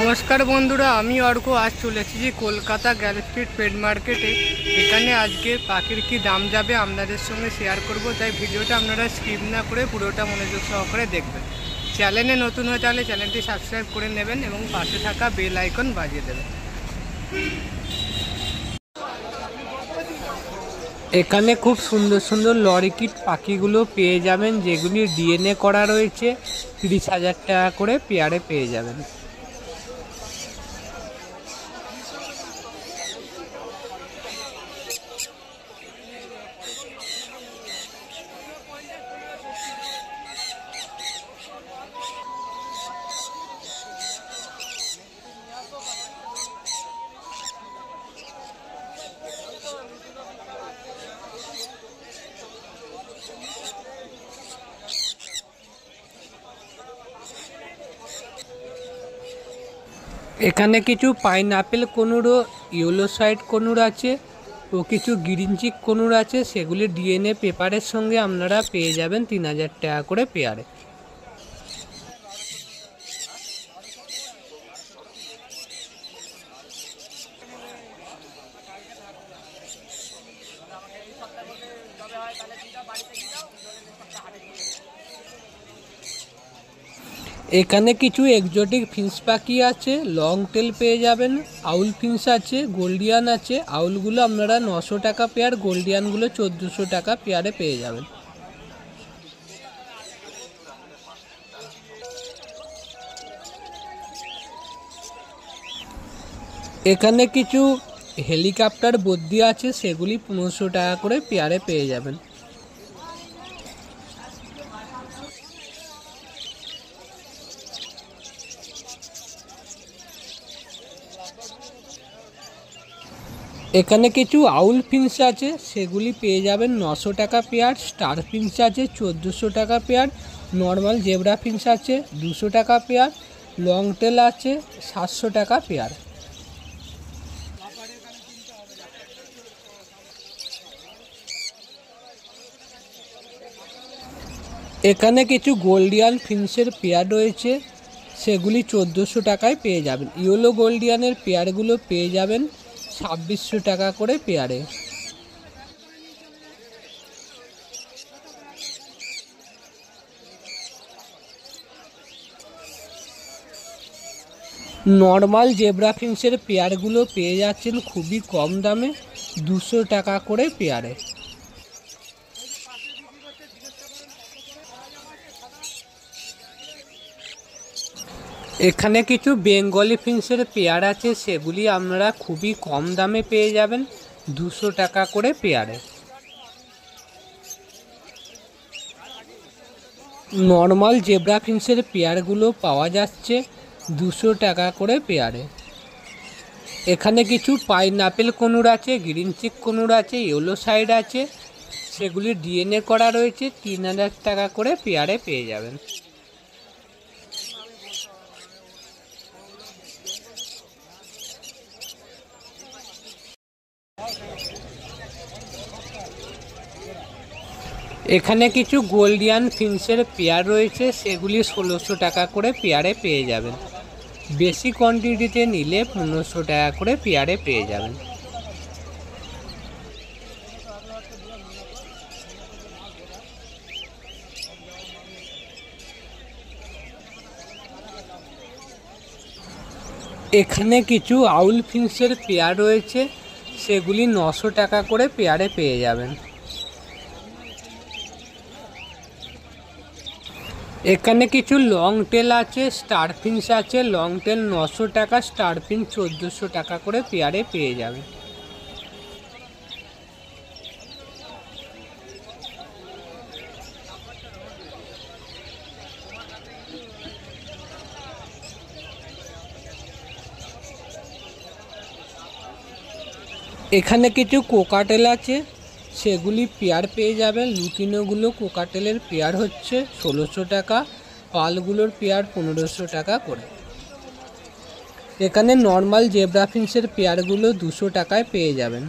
नमस्कार बंधुरा आमी अर्क आज चले एसेছি कलकाता গ্যালিফ पेट मार्केटे। एखाने आज के पाखिर की दाम जाबे आपनादेर संगे शेयर करब, ताई भिडियोटा आपनारा स्किप ना करे पुरोटा मनोयोग सहकारे देखबेन। चैनेले नतून हये थाकले चैनलटी सबस्क्राइब करे नेबेन एबं पाशे थाका बेल आइकन बाजिए देबेन। एखाने खूब सुंदर सुंदर लरिकिट पाखिगुलो पेये जाबेन, जेगुली डिएनए करा रयेछे। 30,000 टाका करे पेयारे पेये जाबेन। एखाने किछु pineapple conure yellow side conure आछे ओ किछु ग्रीन चिक कनुर आछे, सेगुली डिएनए पेपारेर संगे आपनारा पेये जाबेन 3000 टाका करे पेयारे। एखाने किछु एक्जोटिक फिंच पाखी आछे, लंग टेल पेये जाबेन। आउल फिंच आछे, गोल्डियान आछे। आउलगुलो आपनारा 900 टाका पेयार, गोल्डियानगुलो 1400 टाका पेयारे पेये जाबेन। एखाने किछु हेलिकप्टार बद्दी आछे, सेगुली 1500 टाका करे पेयारे पेये जाबेन। एखाने किछु आउल फिंच आछे, सेगुली पेये जाबेन 900 टाका पेयार। स्टार फिंच आछे 1400 टाका पेयार। नर्माल जेब्रा फिंच आछे 200 टाका पेयार। लंग टेल आछे 700 टाका पेयार। एखाने किछु गोल्डियान फिंचेर पेयार रयेछे, सेगुली 1400 टाकाय पेये जाबेन। येलो गोल्डियानेर पेयारगुलो पेये जाबेन 2600 टाका करे पेयारे। नर्माल जेब्रा फिंचेर पेयारगुलो पेये जाच्छेन खूबই कम दामे 200 टाका करे पेयारे। एखाने किछु बेंगली फिंचेर पेयार आछे, सेगुली आपनारा खूबই कम दामे पेये जाबेन 200 टाका करे पेयारे। नर्माल जेब्रा फिंचेर पेयारगुलो पाওয়া যাচ্ছে 200 টাকা করে পেয়ারে। এখানে কিছু পাইনএপ্পল কনুর আছে, গ্রিন চিক কনুর আছে, ইয়েলো সাইড আছে, সেগুলি ডিএনএ করা রয়েছে। 3000 টাকা করে পেয়ারে পেয়ে যাবেন। এখানে কিছু গোল্ডিয়ান ফিঞ্চের পেয়ার রয়েছে, সেগুলি 1600 টাকা করে পেয়ারে পেয়ে যাবেন। বেশি কোয়ান্টিটিতে নিলে 1500 টাকা করে পেয়ারে পেয়ে যাবেন। এখানে কিছু আউল ফিঞ্চের পেয়ার রয়েছে, সেগুলি 900 টাকা করে পেয়ারে পেয়ে যাবেন। এখানে কিছু লং টেল আছে, স্টার ফিঞ্চ আছে। লং টেল 900 টাকা, স্টার ফিঞ্চ 1400 টাকা করে পেয়ারে পেয়ে যাবে। এখানে কিছু কোকাটেল আছে, সেগুলি পেয়ার পেয়ে যাবেন। লুটিনোগুলো কোকাটেলের পেয়ার হচ্ছে 1600 টাকা, পালগুলোর পেয়ার 1500 টাকা করে। এখানে নর্মাল জেব্রা ফিন্সের পেয়ারগুলো 200 টাকায় পেয়ে যাবেন।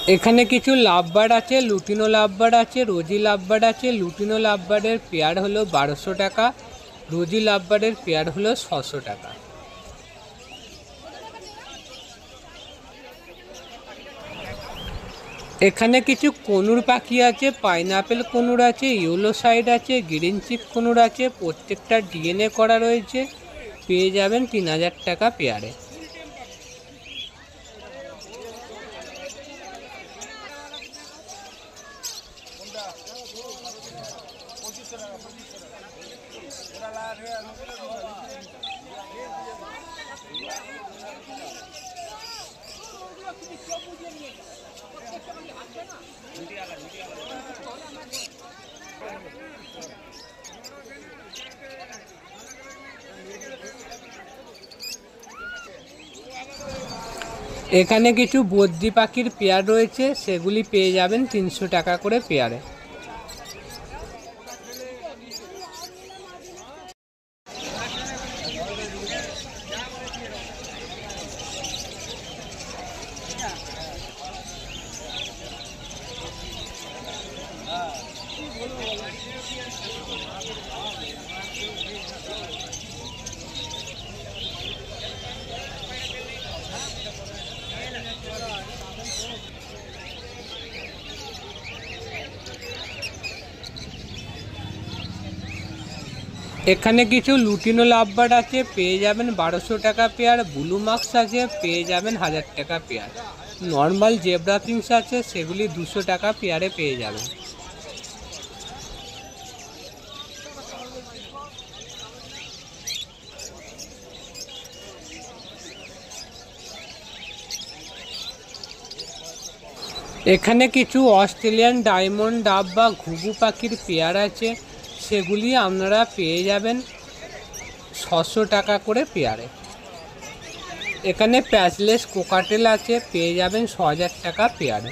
এখানে কিছু লাভবার্ড আছে, লুটিনো লাভবার্ড আছে, রোজি লাভবার্ড আছে। লুটিনো লাভবার্ডের পেয়ার হলো 1200 টাকা, রোজি লাভবার্ডের পেয়ার হলো 600 টাকা। এখানে কিছু কনুর পাখি আছে, পাইনাপেল কনুর আছে, ইয়েলো সাইড আছে, গ্রিন চিক কনুর আছে। প্রত্যেকটা ডিএনএ করা রয়েছে, পেয়ে যাবেন 3000 টাকা পেয়ারে। এখানে কিছু বদ্রি পাখির পেয়ার রয়েছে, সেগুলি পেয়ে যাবেন 300 টাকা করে পেয়ারে। এখানে কিছু লুটিনো লাভবার্ড আছে, পেয়ে যাবেন 1200 টাকা পেয়ার। ব্লু মার্কস আছে, পেয়ে যাবেন 1000 টাকা পেয়ার। নর্মাল জেব্রা ফিংস আছে, সেগুলি 200 টাকা পেয়ারে পেয়ে যাবেন। এখানে কিছু অস্ট্রেলিয়ান ডায়মন্ড ডাব বা ঘুঘু পাখির পেয়ার আছে, সেগুলি আপনারা পেয়ে যাবেন 600 টাকা করে পেয়ারে। এখানে প্যাচলেস কোকাটেল আছে, পেয়ে যাবেন 6000 টাকা পেয়ারে।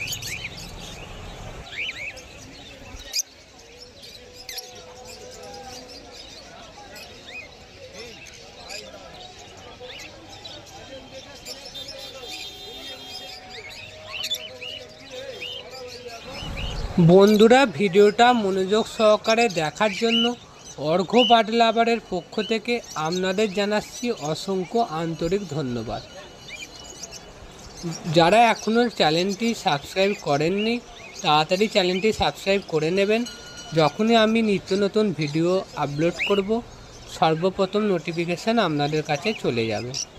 বন্ধুরা, ভিডিওটা মনোযোগ সহকারে দেখার জন্য অর্ঘ্য বার্ড লাভারের পক্ষ থেকে আপনাদের জানাচ্ছি অসংখ্য আন্তরিক ধন্যবাদ। যারা এখনও চ্যানেলটি সাবস্ক্রাইব করেননি, তাড়াতাড়ি চ্যানেলটি সাবস্ক্রাইব করে নেবেন। যখনই আমি নিত্য নতুন ভিডিও আপলোড করব, সর্বপ্রথম নোটিফিকেশান আপনাদের কাছে চলে যাবে।